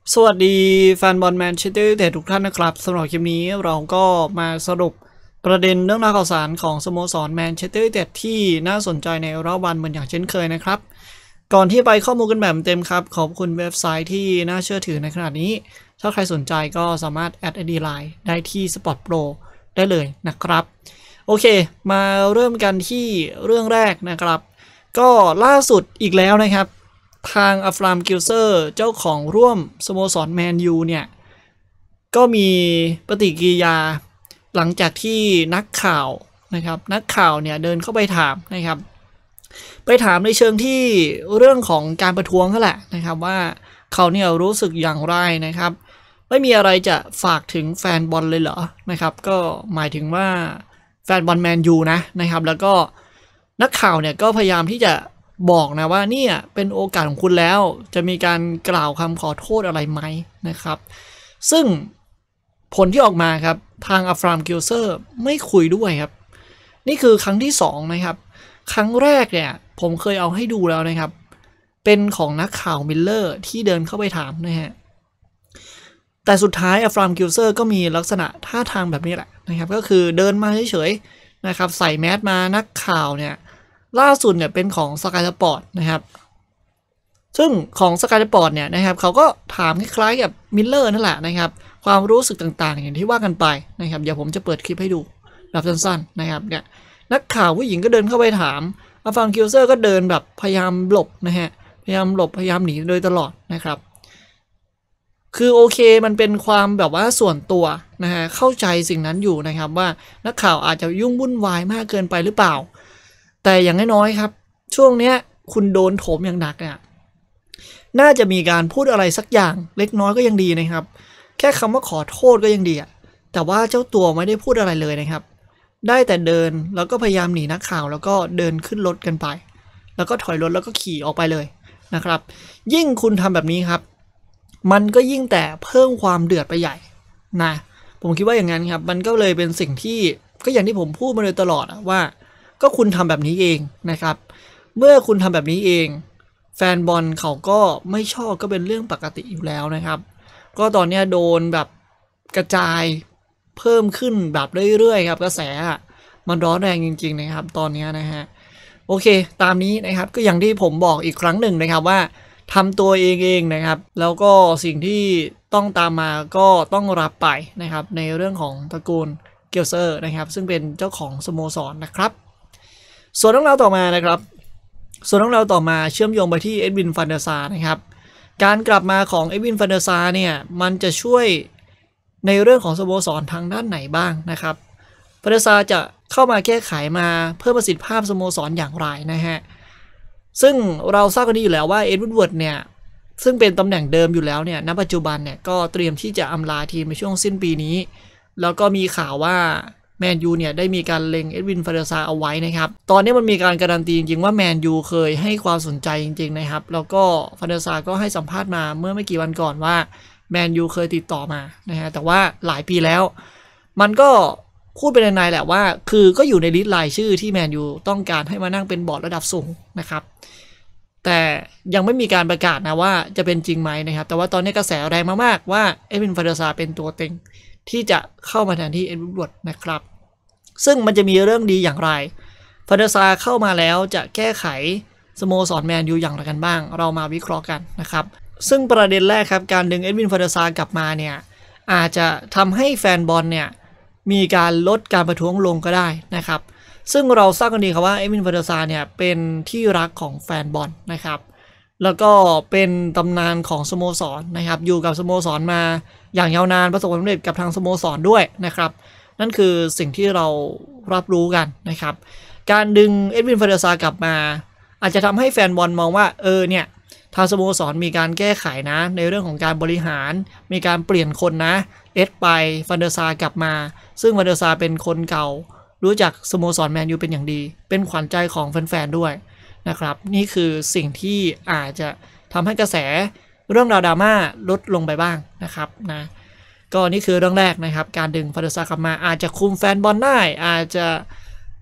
สวัสดีแฟนบอลแมนเชสเตอร์ยูไนเต็ดทุกท่านนะครับสำหรับคลิปนี้เราก็มาสรุปประเด็นเรื่องราวข่าวสารของสโมสรแมนเชสเตอร์ยูไนเต็ดที่น่าสนใจในรอบวันเหมือนอย่างเช่นเคยนะครับก่อนที่ไปข้อมูลกันแบบเต็มครับขอบคุณเว็บไซต์ที่น่าเชื่อถือในขณะนี้ถ้าใครสนใจก็สามารถแอด ID Line ได้ที่ Sport Pro ได้เลยนะครับโอเคมาเริ่มกันที่เรื่องแรกนะครับก็ล่าสุดอีกแล้วนะครับทางอัฟรามกิลเซอร์เจ้าของร่วมสโมสรแมนยูเนี่ยก็มีปฏิกิริยาหลังจากที่นักข่าวนะครับนักข่าวเนี่ยเดินเข้าไปถามนะครับไปถามในเชิงที่เรื่องของการประท้วงก็แหละนะครับว่าเขาเนี่ยรู้สึกอย่างไรนะครับไม่มีอะไรจะฝากถึงแฟนบอลเลยเหรอนะครับก็หมายถึงว่าแฟนบอลแมนยูนะครับแล้วก็นักข่าวเนี่ยก็พยายามที่จะบอกนะว่าเนี่ยเป็นโอกาสของคุณแล้วจะมีการกล่าวคำขอโทษอะไรไหมนะครับซึ่งผลที่ออกมาครับทางอัฟรามกิลเซอร์ไม่คุยด้วยครับนี่คือครั้งที่2นะครับครั้งแรกเนี่ยผมเคยเอาให้ดูแล้วนะครับเป็นของนักข่าวมิลเลอร์ที่เดินเข้าไปถามนะฮะแต่สุดท้ายอัฟรามกิลเซอร์ก็มีลักษณะท่าทางแบบนี้แหละนะครับก็คือเดินมาเฉยๆนะครับใส่แมสมานักข่าวเนี่ยล่าสุดเนี่ยเป็นของสกายสปอร์ตนะครับซึ่งของสกายสปอร์ตเนี่ยนะครับเขาก็ถามคล้ายๆกับมิลเลอร์นั่นแหละนะครับความรู้สึกต่างๆอย่างที่ว่ากันไปนะครับเดี๋ยวผมจะเปิดคลิปให้ดูแบบสั้นๆนะครับเนี่ยนักข่าวผู้หญิงก็เดินเข้าไปถามอัฟรามกิลเซอร์ก็เดินแบบพยายามหลบนะฮะพยายามหลบพยายามหนีโดยตลอดนะครับคือโอเคมันเป็นความแบบว่าส่วนตัวนะฮะเข้าใจสิ่งนั้นอยู่นะครับว่านักข่าวอาจจะยุ่งวุ่นวายมากเกินไปหรือเปล่าแต่อย่างน้อยๆครับช่วงเนี้ยคุณโดนโถมอย่างหนักเนี่ยน่าจะมีการพูดอะไรสักอย่างเล็กน้อยก็ยังดีนะครับแค่คำว่าขอโทษก็ยังดีอะแต่ว่าเจ้าตัวไม่ได้พูดอะไรเลยนะครับได้แต่เดินแล้วก็พยายามหนีนักข่าวแล้วก็เดินขึ้นรถกันไปแล้วก็ถอยรถแล้วก็ขี่ออกไปเลยนะครับยิ่งคุณทำแบบนี้ครับมันก็ยิ่งแต่เพิ่มความเดือดไปใหญ่นะผมคิดว่าอย่างนั้นครับมันก็เลยเป็นสิ่งที่ก็อย่างที่ผมพูดมาโดยตลอดว่าก็คุณทำแบบนี้เองนะครับเมื่อคุณทำแบบนี้เองแฟนบอลเขาก็ไม่ชอบก็เป็นเรื่องปกติอยู่แล้วนะครับก็ตอนนี้โดนแบบกระจายเพิ่มขึ้นแบบเรื่อยๆครับกระแสมันร้อนแรงจริงๆนะครับตอนนี้นะฮะโอเคตามนี้นะครับก็อย่างที่ผมบอกอีกครั้งหนึ่งนะครับว่าทำตัวเองนะครับแล้วก็สิ่งที่ต้องตามมาก็ต้องรับไปนะครับในเรื่องของตระกูลเกียวเซอร์นะครับซึ่งเป็นเจ้าของสโมสรนะครับส่วนเรื่องราวต่อมานะครับส่วนเรื่องราวต่อมาเชื่อมโยงไปที่เอ็ดวินฟันเดอร์ซาร์นะครับการกลับมาของเอ็ดวินฟันเดอร์ซาร์เนี่ยมันจะช่วยในเรื่องของสโมสรทางด้านไหนบ้างนะครับฟันเดอร์ซาร์จะเข้ามาแก้ไขมาเพิ่มประสิทธิภาพสโมสรอย่างไรนะฮะซึ่งเราทราบกันดีอยู่แล้วว่าเอ็ดวูดเวิร์ดเนี่ยซึ่งเป็นตำแหน่งเดิมอยู่แล้วเนี่ยณปัจจุบันเนี่ยก็เตรียมที่จะอำลาทีมในช่วงสิ้นปีนี้แล้วก็มีข่าวว่าแมนยูเนี่ยได้มีการเล็งเอ็ดวินฟาเดอร์ซาเอาไว้นะครับตอนนี้มันมีการการันตีจริงๆว่าแมนยูเคยให้ความสนใจจริงๆนะครับแล้วก็ฟาเดอร์ซาก็ให้สัมภาษณ์มาเมื่อไม่กี่วันก่อนว่าแมนยูเคยติดต่อมานะฮะแต่ว่าหลายปีแล้วมันก็พูดเป็นในแหละว่าคือก็อยู่ในลิสต์รายชื่อที่แมนยูต้องการให้มานั่งเป็นบอร์ดระดับสูงนะครับแต่ยังไม่มีการประกาศนะว่าจะเป็นจริงไหมนะครับแต่ว่าตอนนี้กระแสแรงมากๆว่าเอ็ดวินฟาเดอร์ซาเป็นตัวเต็งที่จะเข้ามาแทนที่เอ็ดวูดเวิร์ดนะครับซึ่งมันจะมีเรื่องดีอย่างไรฟาเดอร์ซาเข้ามาแล้วจะแก้ไขสโมสรแมนยูอย่างไรกันบ้างเรามาวิเคราะห์กันนะครับซึ่งประเด็นแรกครับการดึงเอ็ดวินฟาเดอร์ซากลับมาเนี่ยอาจจะทำให้แฟนบอลเนี่ยมีการลดการประท้วงลงก็ได้นะครับซึ่งเราทราบกันดีครับว่าเอ็ดวินฟาเดอร์ซาเนี่ยเป็นที่รักของแฟนบอลนะครับแล้วก็เป็นตำนานของสโมสรนะครับอยู่กับสโมสรมาอย่างยาวนานประสบความสำเร็จกับทางสโมสรด้วยนะครับนั่นคือสิ่งที่เรารับรู้กันนะครับการดึงเอ็ดวินฟาเดอร์ซากลับมาอาจจะทำให้แฟนบอลมองว่าเนี่ยทางสโมสรมีการแก้ไขนะในเรื่องของการบริหารมีการเปลี่ยนคนนะเอ็ดไปฟันเดอร์ซากลับมาซึ่งฟันเดอร์ซาเป็นคนเก่ารู้จักสโมสรแมนยูเป็นอย่างดีเป็นขวัญใจของแฟนๆด้วยนะครับนี่คือสิ่งที่อาจจะทำให้กระแสเรื่องราวดราม่าลดลงไปบ้างนะครับนะก็นี่คือเรื่องแรกนะครับการดึงฟันเดอร์ซากลับมาอาจจะคุมแฟนบอลได้อาจจะ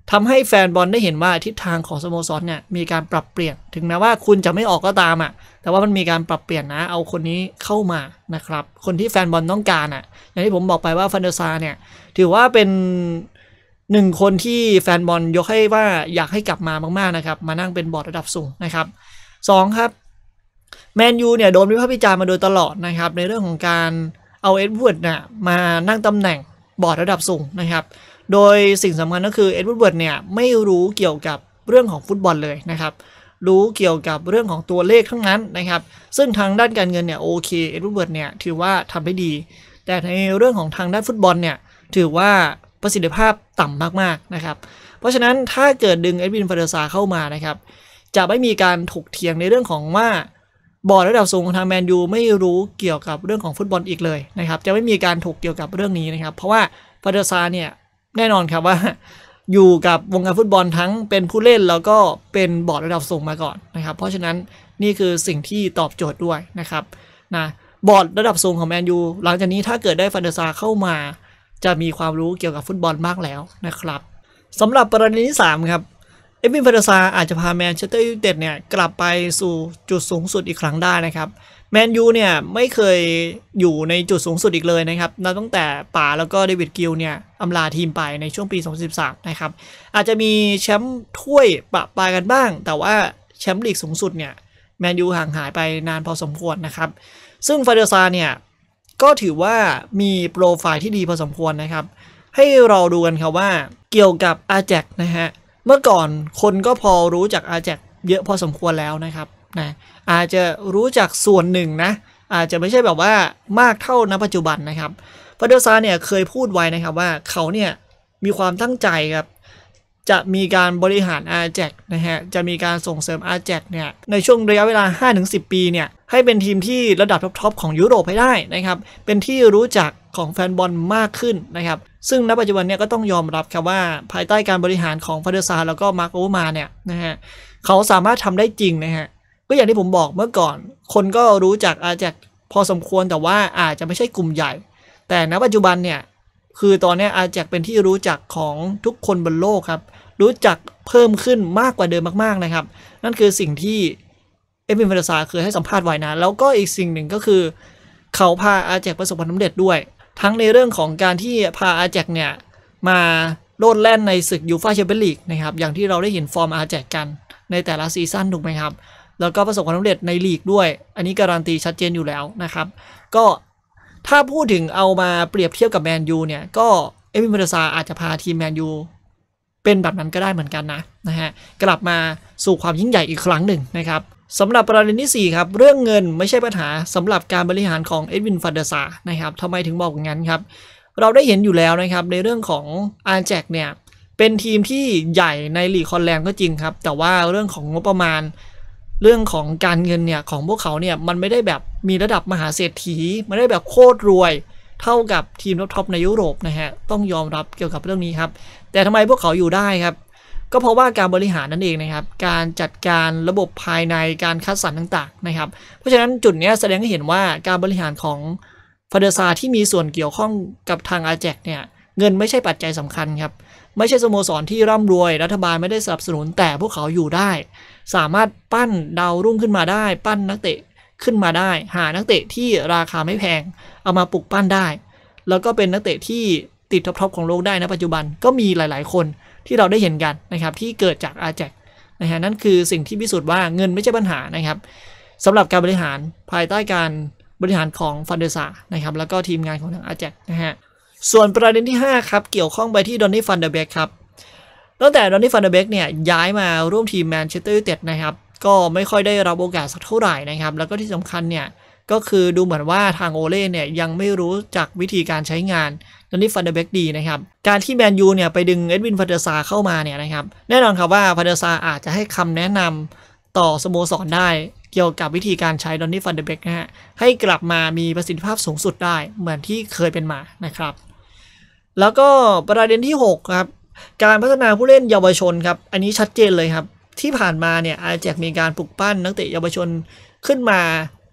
ทำให้แฟนบอลได้เห็นว่าทิศทางของสโมสรเนี่ยมีการปรับเปลี่ยนถึงแม้ว่าคุณจะไม่ออกก็ตามแต่ว่ามันมีการปรับเปลี่ยนนะเอาคนนี้เข้ามานะครับคนที่แฟนบอลต้องการอย่างที่ผมบอกไปว่าฟันเดอร์ซาเนี่ยถือว่าเป็น1คนที่แฟนบอลยกให้ว่าอยากให้กลับมามากๆนะครับมานั่งเป็นบอร์ดระดับสูงนะครับ2ครับแมนยูเนี่ยโดนวิพากษ์วิจารณ์มาโดยตลอดนะครับในเรื่องของการเอาเอ็ดวูดเนี่ยมานั่งตำแหน่งบอร์ดระดับสูงนะครับโดยสิ่งสำคัญก็คือเอ็ดวูดเนี่ยไม่รู้เกี่ยวกับเรื่องของฟุตบอลเลยนะครับรู้เกี่ยวกับเรื่องของตัวเลขทั้งนั้นนะครับซึ่งทางด้านการเงินเนี่ยโอเคเอ็ดวูดเนี่ยถือว่าทำได้ดีแต่ในเรื่องของทางด้านฟุตบอลเนี่ยถือว่าประสิทธิภาพต่ำมากๆนะครับเพราะฉะนั้นถ้าเกิดดึงเอ็ดวินฟาเดอร์ซาเข้ามานะครับจะไม่มีการถกเถียงในเรื่องของว่าบอร์ดระดับสูงของทางแมนยูไม่รู้เกี่ยวกับเรื่องของฟุตบอลอีกเลยนะครับจะไม่มีการถกเกี่ยวกับเรื่องนี้นะครับเพราะว่าฟาเดอร์ซาเนี่ยแน่นอนครับว่าอยู่กับวงการฟุตบอลทั้งเป็นผู้เล่นแล้วก็เป็นบอร์ดระดับสูงมาก่อนนะครับเพราะฉะนั้นนี่คือสิ่งที่ตอบโจทย์ด้วยนะครับนะบอร์ดระดับสูงของแมนยูหลังจากนี้ถ้าเกิดได้ฟาเดอร์ซาเข้ามาจะมีความรู้เกี่ยวกับฟุตบอลมากแล้วนะครับสำหรับประเด็นที่3ครับเอวินฟาเดอร์ซาอาจจะพาแมนเชสเตอร์ยูไนเต็ดเนี่ยกลับไปสู่จุดสูงสุดอีกครั้งได้นะครับแมนยูเนี่ยไม่เคยอยู่ในจุดสูงสุดอีกเลยนะครับนับตั้งแต่ป่าแล้วก็เดวิดกิลเนี่ยอำลาทีมไปในช่วงปี 2013 นะครับอาจจะมีแชมป์ถ้วยปะปายกันบ้างแต่ว่าแชมป์ลีกสูงสุดเนี่ยแมนยูห่างหายไปนานพอสมควรนะครับซึ่งฟาเดอร์ซาเนี่ยก็ถือว่ามีโปรไฟล์ที่ดีพอสมควรนะครับให้เราดูกันครับว่าเกี่ยวกับอาแจ็คนะฮะเมื่อก่อนคนก็พอรู้จักอาแจ็คเยอะพอสมควรแล้วนะครับนะอาจจะรู้จักส่วนหนึ่งนะอาจจะไม่ใช่แบบว่ามากเท่าณปัจจุบันนะครับฟาเดอร์ซาเนี่ยเคยพูดไว้นะครับว่าเขาเนี่ยมีความตั้งใจครับจะมีการบริหารอาแจ็คนะฮะจะมีการส่งเสริมอาแจ็คเนี่ยในช่วงระยะเวลา 5-10 ปีเนี่ยให้เป็นทีมที่ระดับท็อปของยุโรปให้ได้นะครับเป็นที่รู้จักของแฟนบอลมากขึ้นนะครับซึ่งณปัจจุบันเนี่ยก็ต้องยอมรับครับว่าภายใต้การบริหารของฟาเดอร์ซาแล้วก็มาร์คโอเวอร์มาเนี่ยนะฮะเขาสามารถทำได้จริงนะฮะก็อย่างที่ผมบอกเมื่อก่อนคนก็รู้จักอาแจ็คพอสมควรแต่ว่าอาจจะไม่ใช่กลุ่มใหญ่แต่ณปัจจุบันเนี่ยคือตอนนี้อาแจ็คเป็นที่รู้จักของทุกคนบนโลกครับรู้จักเพิ่มขึ้นมากกว่าเดิมมากๆนะครับนั่นคือสิ่งที่เอวินฟาเดอร์ซาเคยให้สัมภาษณ์ไว้นะแล้วก็อีกสิ่งหนึ่งก็คือเขาพาอาแจ็คประสบความสำเร็จด้วยทั้งในเรื่องของการที่พาอาแจ็คเนี่ยมาโลดแล่นในศึกยูฟ่าแชมเปี้ยนลีกนะครับอย่างที่เราได้เห็นฟอร์มอาแจ็คกันในแต่ละซีซั่นถูกไหมครับแล้วก็ประสบความสำเร็จในลีกด้วยอันนี้การันตีชัดเจนอยู่แล้วนะครับก็ถ้าพูดถึงเอามาเปรียบเทียบกับแมนยูเนี่ยก็เอวินฟาเดอร์ซาอาจจะพาทีมแมนยูเป็นแบบนั้นก็ได้เหมือนกันนะฮะกลับมาสู่ความยิ่งใหญ่อีกครั้งหนึ่งนะครับสำหรับประเด็นที่4ครับเรื่องเงินไม่ใช่ปัญหาสำหรับการบริหารของเอ็ดวินฟาเดอร์ซานะครับทำไมถึงบอกอย่างนั้นครับเราได้เห็นอยู่แล้วนะครับในเรื่องของอาแจ็คเนี่ยเป็นทีมที่ใหญ่ในลีกฮอลแลนด์ก็จริงครับแต่ว่าเรื่องของงบประมาณเรื่องของการเงินเนี่ยของพวกเขาเนี่ยมันไม่ได้แบบมีระดับมหาเศรษฐีไม่ได้แบบโคตรรวยเท่ากับทีมท็อปในยุโรปนะฮะต้องยอมรับเกี่ยวกับเรื่องนี้ครับแต่ทำไมพวกเขาอยู่ได้ครับก็เพราะว่าการบริหารนั่นเองนะครับการจัดการระบบภายในการคัดสรรต่างๆนะครับเพราะฉะนั้นจุดนี้แสดงให้เห็นว่าการบริหารของฟาเดอร์ซาที่มีส่วนเกี่ยวข้องกับทางอาแจ็คเนี่ยเงินไม่ใช่ปัจจัยสำคัญครับไม่ใช่สโมสรที่ร่ำรวยรัฐบาลไม่ได้สนับสนุนแต่พวกเขาอยู่ได้สามารถปั้นดาวรุ่งขึ้นมาได้ปั้นนักเตะขึ้นมาได้หานักเตะที่ราคาไม่แพงเอามาปลุกปั้นได้แล้วก็เป็นนักเตะที่ติดท็อปของโลกได้นะปัจจุบันก็มีหลายๆคนที่เราได้เห็นกันนะครับที่เกิดจากอาแจ็คนะฮะนั่นคือสิ่งที่พิสูจน์ว่าเงินไม่ใช่ปัญหานะครับสำหรับการบริหารภายใต้การบริหารของฟาเดอร์ซานะครับแล้วก็ทีมงานของทางอาแจ็คนะฮะส่วนประเด็นที่5ครับเกี่ยวข้องไปที่ดอนนี่ฟันเดอร์เบกครับตั้งแต่ดอนนี่ฟันเดอร์เบกเนี่ยย้ายมาร่วมทีมแมนเชสเตอร์ยูไนเต็ดนะครับก็ไม่ค่อยได้รับโอกาสสักเท่าไหร่นะครับแล้วก็ที่สำคัญเนี่ยก็คือดูเหมือนว่าทางโอเล่เนี่ยยังไม่รู้จักวิธีการใช้งานดอนนี่ฟันเดอร์เบกดีนะครับการที่แมนยูเนี่ยไปดึงเอ็ดวินฟาเดอร์ซาเข้ามาเนี่ยนะครับแน่นอนครับว่าฟาเดอร์ซาอาจจะให้คำแนะนำต่อสโมสรได้เกี่ยวกับวิธีการใช้ดอนนี่ฟันเดอร์เบกนะฮะให้กลับมามีประสิทธิภาพสูงสุดได้เหมือนที่เคยเป็นมานะครับแล้วก็ประเด็นที่6ครับการพัฒนาผู้เล่นเยาวชนครับอันนี้ชัดเจนเลยครับที่ผ่านมาเนี่ยอาแจ็คมีการปลุกปั้นนักเตะเยาวชนขึ้นมา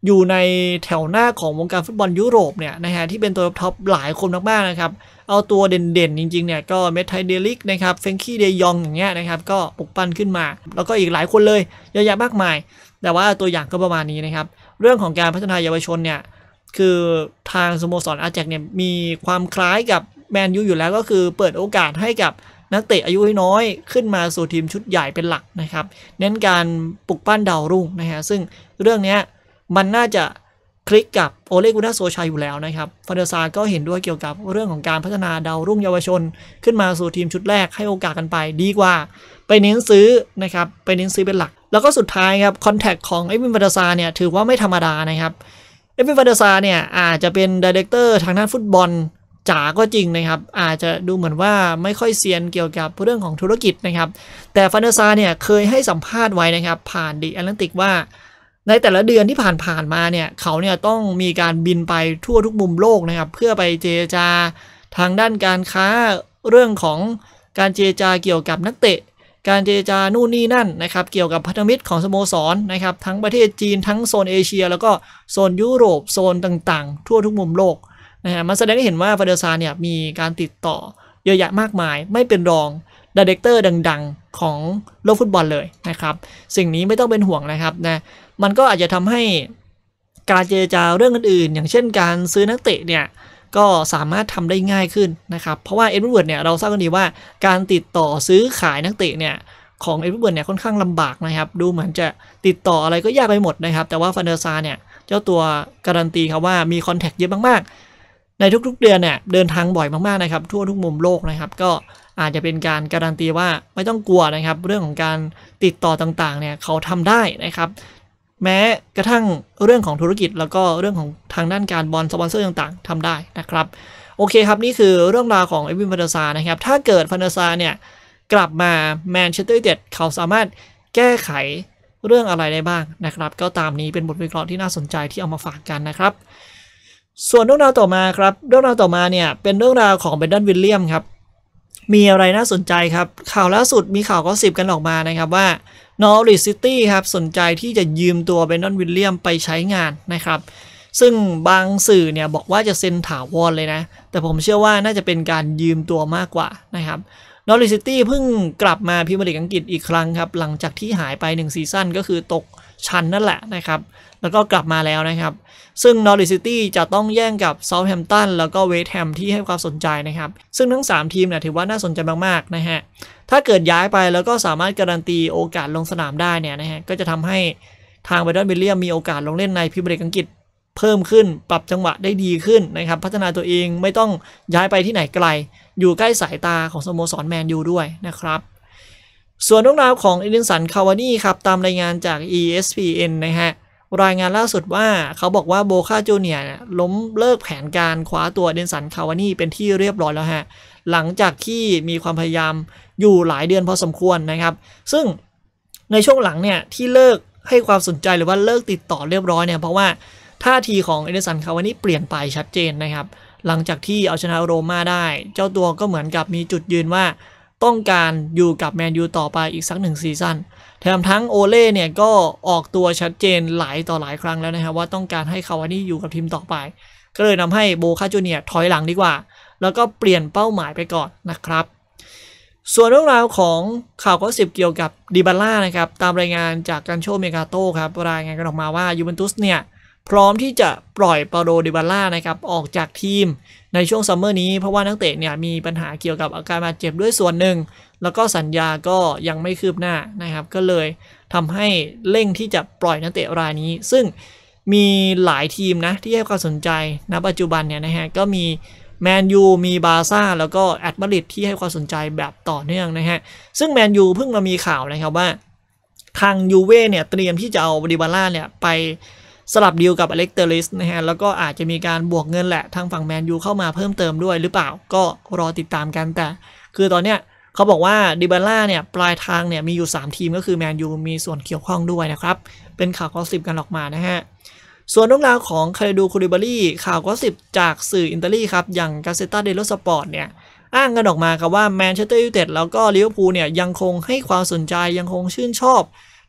อยู่ในแถวหน้าของวงการฟุตบอลยุโรปเนี่ยนะฮะที่เป็นตัวท็อปหลายคนมากๆนะครับเอาตัวเด่นๆจริงๆเนี่ยก็เมทไทเดลิกนะครับเฟรงกี้เดยองอย่างเงี้ยนะครับก็ปลุกปั้นขึ้นมาแล้วก็อีกหลายคนเลยเยอะแยะมากมายแต่ว่าตัวอย่างก็ประมาณนี้นะครับเรื่องของการพัฒนาเยาวชนเนี่ยคือทางสโมสรอาแจ็กเนี่ยมีความคล้ายกับแมนยูอยู่แล้วก็คือเปิดโอกาสให้กับนักเตะอายุน้อยขึ้นมาสู่ทีมชุดใหญ่เป็นหลักนะครับเน้นการปลุกปั้นดาวรุ่งนะฮะซึ่งเรื่องนี้มันน่าจะคลิกกับโอเลกุน่าโซชัยอยู่แล้วนะครับฟานเดอร์ซาร์ก็เห็นด้วยเกี่ยวกับเรื่องของการพัฒนาดาวรุ่งเยาวชนขึ้นมาสู่ทีมชุดแรกให้โอกาสกันไปดีกว่าไปเน้นซื้อนะครับไปเน้นซื้อเป็นหลักแล้วก็สุดท้ายครับคอนแทคของเอวินฟานเดอร์ซาร์เนี่ยถือว่าไม่ธรรมดานะครับเอวินฟานเดอร์ซาร์เนี่ยอาจจะเป็นไดเรคเตอร์ทางด้านฟุตบอลจ๋าก็จริงนะครับอาจจะดูเหมือนว่าไม่ค่อยเซียนเกี่ยวกับเรื่องของธุรกิจนะครับแต่ฟานเดอร์ซาร์เนี่ยเคยให้สัมภาษณ์ไว้นะครับผ่านดิแอตแลนติกว่าในแต่ละเดือนที่ผ่านมาเนี่ยเขาเนี่ยต้องมีการบินไปทั่วทุกมุมโลกนะครับเพื่อไปเจรจาทางด้านการค้าเรื่องของการเจรจาเกี่ยวกับนักเตะการเจรจานู่นนี่นั่นนะครับเกี่ยวกับพันธมิตรของสโมสรนะครับทั้งประเทศจีนทั้งโซนเอเชียแล้วก็โซนยุโรปโซนต่างๆทั่วทุกมุมโลกนะฮะมันแสดงให้เห็นว่าฟานเดอร์ซาร์เนี่ยมีการติดต่อเยอะแยะมากมายไม่เป็นรองไดเรคเตอร์ดังๆของโลกฟุตบอลเลยนะครับสิ่งนี้ไม่ต้องเป็นห่วงนะครับนะมันก็อาจจะทำให้การเจรจาเรื่องอื่นๆอย่างเช่นการซื้อนักเตะเนี่ยก็สามารถทำได้ง่ายขึ้นนะครับเพราะว่าเอ็ดวูดเนี่ยเราทราบกันดีว่าการติดต่อซื้อขายนักเตะเนี่ยของเอ็ดวูดเนี่ยค่อนข้างลำบากนะครับดูเหมือนจะติดต่ออะไรก็ยากไปหมดนะครับแต่ว่าฟานเดอร์ซาร์เนี่ยเจ้าตัวการันตีครับว่ามีคอนแทคเยอะมากๆในทุกๆเดือนเนี่ยเดินทางบ่อยมากๆนะครับทั่วทุกมุมโลกนะครับก็อาจจะเป็นการการันตีว่าไม่ต้องกลัวนะครับเรื่องของการติดต่อต่างๆเนี่ยเขาทำได้นะครับแม้กระทั่งเรื่องของธุรกิจแล้วก็เรื่องของทางด้านการบอลสปอนเซอร์ต่างๆทำได้นะครับโอเคครับนี่คือเรื่องราวของเอวินฟานเดอร์ซาร์นะครับถ้าเกิดฟานเดอร์ซาร์เนี่ยกลับมาแมนเชสเตอร์ยูไนเต็ดเขาสามารถแก้ไขเรื่องอะไรได้บ้างนะครับก็ตามนี้เป็นบทวิเคราะห์ที่น่าสนใจที่เอามาฝากกันนะครับส่วนเรื่องราวต่อมาครับเรื่องราวต่อมาเนี่ยเป็นเรื่องราวของเบรนดันวิลเลียมครับมีอะไรน่าสนใจครับข่าวล่าสุดมีข่าวก็สิบกันออกมานะครับว่านอริทซิตี้ครับสนใจที่จะยืมตัวเบรนดันวิลเลียมไปใช้งานนะครับซึ่งบางสื่อเนี่ยบอกว่าจะเซ็นถาวรเลยนะแต่ผมเชื่อว่าน่าจะเป็นการยืมตัวมากกว่านะครับนอริทซิตี้เพิ่งกลับมาพรีเมียร์ลีกอังกฤษอีกครั้งครับหลังจากที่หายไป1ซีซั่นก็คือตกชั้นนั่นแหละนะครับแล้วก็กลับมาแล้วนะครับซึ่งนอริทซิตี้จะต้องแย่งกับเซาท์แฮมป์ตันแล้วก็เวสต์แฮมที่ให้ความสนใจนะครับซึ่งทั้ง3ทีมเนี่ยถือว่าน่าสนใจมากๆนะฮะถ้าเกิดย้ายไปแล้วก็สามารถการันตีโอกาสลงสนามได้เนี่ยนะฮะก็จะทำให้ทางเบรนดันวิลเลียมมีโอกาสลงเล่นในพรีเมียร์ลีกอังกฤษเพิ่มขึ้นปรับจังหวะได้ดีขึ้นนะครับพัฒนาตัวเองไม่ต้องย้ายไปที่ไหนไกลอยู่ใกล้สายตาของสโมสรแมนยูด้วยนะครับส่วนเรื่องราวของเอดินสันคาวานี่ครับตามรายงานจาก ESPN นะฮะรายงานล่าสุดว่าเขาบอกว่าโบคาจูเนียร์ล้มเลิกแผนการคว้าตัวเอดินสันคาวานี่เป็นที่เรียบร้อยแล้วฮะหลังจากที่มีความพยายามอยู่หลายเดือนพอสมควรนะครับซึ่งในช่วงหลังเนี่ยที่เลิกให้ความสนใจหรือว่าเลิกติดต่อเรียบร้อยเนี่ยเพราะว่าท่าทีของเอดินสันคาวานี่เปลี่ยนไปชัดเจนนะครับหลังจากที่เอาชนะโรม่าได้เจ้าตัวก็เหมือนกับมีจุดยืนว่าต้องการอยู่กับแมนยูต่อไปอีกสัก1ซีซั่นแถมทั้งโอเล่เนี่ยก็ออกตัวชัดเจนหลายต่อหลายครั้งแล้วนะครับว่าต้องการให้คาวานี่อยู่กับทีมต่อไปก็เลยทำให้โบคาจูเนียร์ถอยหลังดีกว่าแล้วก็เปลี่ยนเป้าหมายไปก่อนนะครับส่วนเรื่องราวของข่าวก็สิบเกี่ยวกับดิบาล่านะครับตามรายงานจากกันโชเมกาโต้ครับรายงานกันออกมาว่ายูเวนตุสเนี่ยพร้อมที่จะปล่อยเปาโลดิบาล่านะครับออกจากทีมในช่วงซัมเมอร์นี้เพราะว่านักเตะเนี่ยมีปัญหาเกี่ยวกับอาการบาดเจ็บด้วยส่วนหนึ่งแล้วก็สัญญาก็ยังไม่คืบหน้านะครับก็เลยทำให้เร่งที่จะปล่อยนักเตะรายนี้ซึ่งมีหลายทีมนะที่ให้ความสนใจณปัจจุบันเนี่ยนะฮะก็มีแมนยูมีบาร์ซ่าแล้วก็แอตมาดริดที่ให้ความสนใจแบบต่อเนื่องนะฮะซึ่งแมนยูเพิ่งมามีข่าวนะครับว่าทางยูเว่เนี่ยเตรียมที่จะเอาดิบาล่าเนี่ยไปสลับดีลกับอเล็กเตอริสนะฮะแล้วก็อาจจะมีการบวกเงินแหละทางฝั่งแมนยูเข้ามาเพิ่มเติมด้วยหรือเปล่าก็รอติดตามกันแต่คือตอนเนี้ยเขาบอกว่าดิบาล่าเนี่ยปลายทางเนี่ยมีอยู่3ทีมก็คือแมนยูมีส่วนเกี่ยวข้องด้วยนะครับเป็นข่าวก็สิบกันออกมานะฮะส่วนเรื่องราวของคาริดูคูลิบารีข่าวก็สิบจากสื่ออิตาลีครับอย่างกาเซต้าเดโลสปอร์ตเนี่ยอ้างกันออกมาครับว่าแมนเชสเตอร์ยูไนเต็ดแล้วก็ลิเวอร์พูลเนี่ยยังคงให้ความสนใจยังคงชื่นชอบ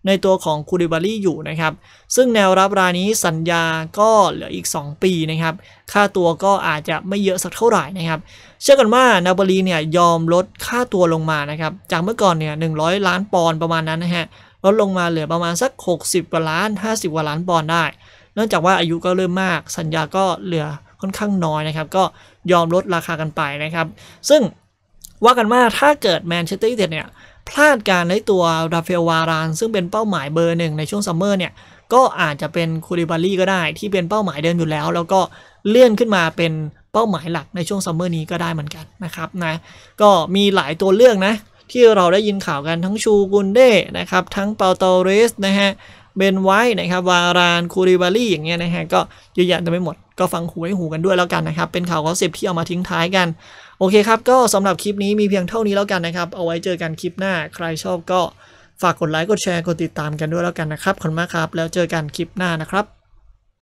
ในตัวของคูลิบาลีอยู่นะครับซึ่งแนวรับรายนี้สัญญาก็เหลืออีก2ปีนะครับค่าตัวก็อาจจะไม่เยอะสักเท่าไหร่นะครับเชื่อกันว่านาโปลีเนี่ยยอมลดค่าตัวลงมานะครับจากเมื่อก่อนเนี่ย100 ล้านปอนด์ประมาณนั้นนะฮะลดลงมาเหลือประมาณสัก60 กว่าล้าน50 กว่าล้านปอนด์ได้เนื่องจากว่าอายุก็เริ่มมากสัญญาก็เหลือค่อนข้างน้อยนะครับก็ยอมลดราคากันไปนะครับซึ่งว่ากันว่าถ้าเกิดแมนเชสเตอร์ยูไนเต็ดเนี่ยพลาดการได้ตัวราฟาเอลวารานซึ่งเป็นเป้าหมายเบอร์ 1ในช่วงซัมเมอร์เนี่ยก็อาจจะเป็นคูลิบาลีก็ได้ที่เป็นเป้าหมายเดิมอยู่แล้วก็เลื่อนขึ้นมาเป็นเป้าหมายหลักในช่วงซัมเมอร์นี้ก็ได้เหมือนกันนะครับนะก็มีหลายตัวเลือกนะที่เราได้ยินข่าวกันทั้งชูกุนเด้นะครับทั้งเปาโตเรสนะฮะเบนไวท์นะครับวารานคูลิบาลีอย่างเงี้ยนะฮะก็เยอะแยะเต็มไปหมดก็ฟังหูให้หูกันด้วยแล้วกันนะครับเป็นข่าวก็เซฟที่เอามาทิ้งท้ายกันโอเคครับก็สำหรับคลิปนี้มีเพียงเท่านี้แล้วกันนะครับเอาไว้เจอกันคลิปหน้าใครชอบก็ฝากกดไลค์กดแชร์กดติดตามกันด้วยแล้วกันนะครับขอบคุณมากครับแล้วเจอกันคลิปหน้านะครับ